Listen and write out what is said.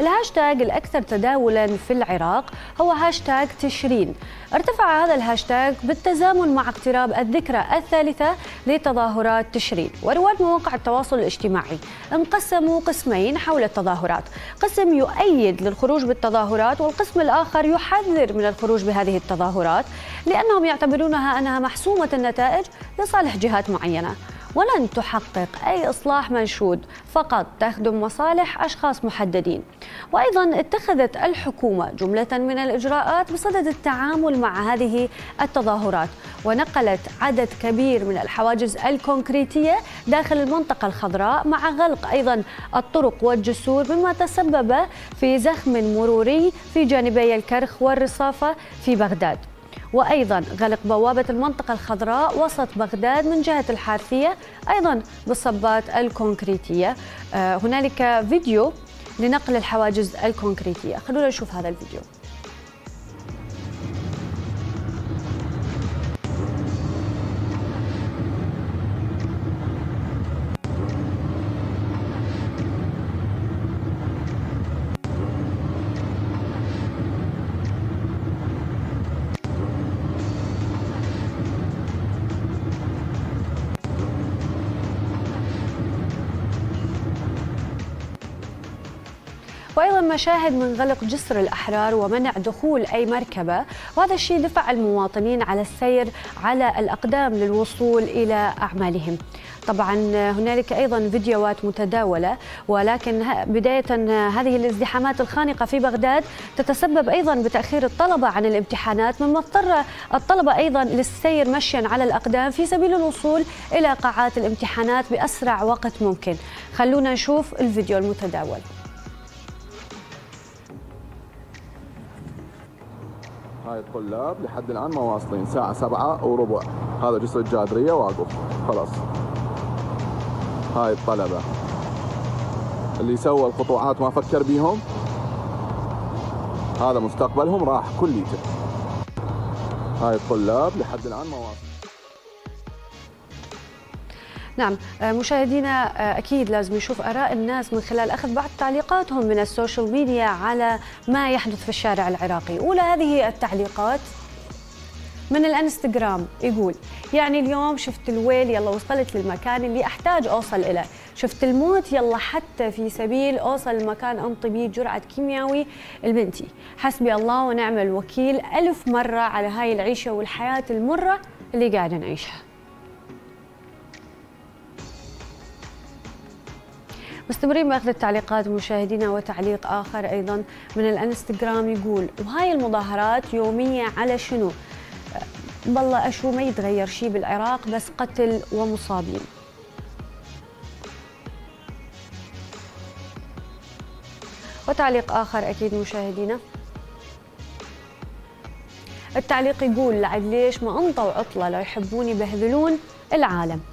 الهاشتاج الأكثر تداولا في العراق هو هاشتاج تشرين. ارتفع هذا الهاشتاج بالتزامن مع اقتراب الذكرى الثالثة لتظاهرات تشرين، ورواد مواقع التواصل الاجتماعي انقسموا قسمين حول التظاهرات، قسم يؤيد للخروج بالتظاهرات والقسم الآخر يحذر من الخروج بهذه التظاهرات لأنهم يعتبرونها أنها محسومة النتائج لصالح جهات معينة ولن تحقق أي إصلاح منشود، فقط تخدم مصالح أشخاص محددين. وأيضا اتخذت الحكومة جملة من الإجراءات بصدد التعامل مع هذه التظاهرات، ونقلت عدد كبير من الحواجز الكونكريتية داخل المنطقة الخضراء مع غلق أيضا الطرق والجسور، مما تسبب في زخم مروري في جانبي الكرخ والرصافة في بغداد، وأيضا غلق بوابة المنطقة الخضراء وسط بغداد من جهة الحارثية أيضا بالصبات الكونكريتية. هنالك فيديو لنقل الحواجز الكونكريتية، خلونا نشوف هذا الفيديو. وأيضا مشاهد من غلق جسر الأحرار ومنع دخول أي مركبة، وهذا الشيء دفع المواطنين على السير على الأقدام للوصول إلى أعمالهم. طبعا هنالك أيضا فيديوهات متداولة، ولكن بداية هذه الازدحامات الخانقة في بغداد تتسبب أيضا بتأخير الطلبة عن الامتحانات، مما اضطر الطلبة أيضا للسير مشيا على الأقدام في سبيل الوصول إلى قاعات الامتحانات بأسرع وقت ممكن. خلونا نشوف الفيديو المتداول. هاي الطلاب لحد الآن ما واصلين، ساعة 7:15. هذا جسر الجادرية واقف خلاص. هاي الطلبة اللي سوى القطوعات ما فكر بيهم، هذا مستقبلهم راح كليته. هاي الطلاب لحد الآن ما واصلين. نعم مشاهدينا، أكيد لازم نشوف آراء الناس من خلال أخذ بعض تعليقاتهم من السوشيال ميديا على ما يحدث في الشارع العراقي. أولى هذه التعليقات من الانستغرام، يقول يعني اليوم شفت الويل يلا وصلت للمكان اللي أحتاج أوصل إليه، شفت الموت يلا حتى في سبيل أوصل المكان أنطي بيه جرعة كيميائي لبنتي، حسبي الله ونعم الوكيل 1000 مرة على هاي العيشة والحياة المرة اللي قاعدة نعيشها. مستمرين باخذ التعليقات مشاهدينا، وتعليق اخر ايضا من الانستغرام يقول وهاي المظاهرات يوميه على شنو؟ بالله اشو ما يتغير شيء بالعراق بس قتل ومصابين. وتعليق اخر اكيد مشاهدينا، التعليق يقول لعد ليش ما انطوا عطله لو يحبون يبهذلون العالم.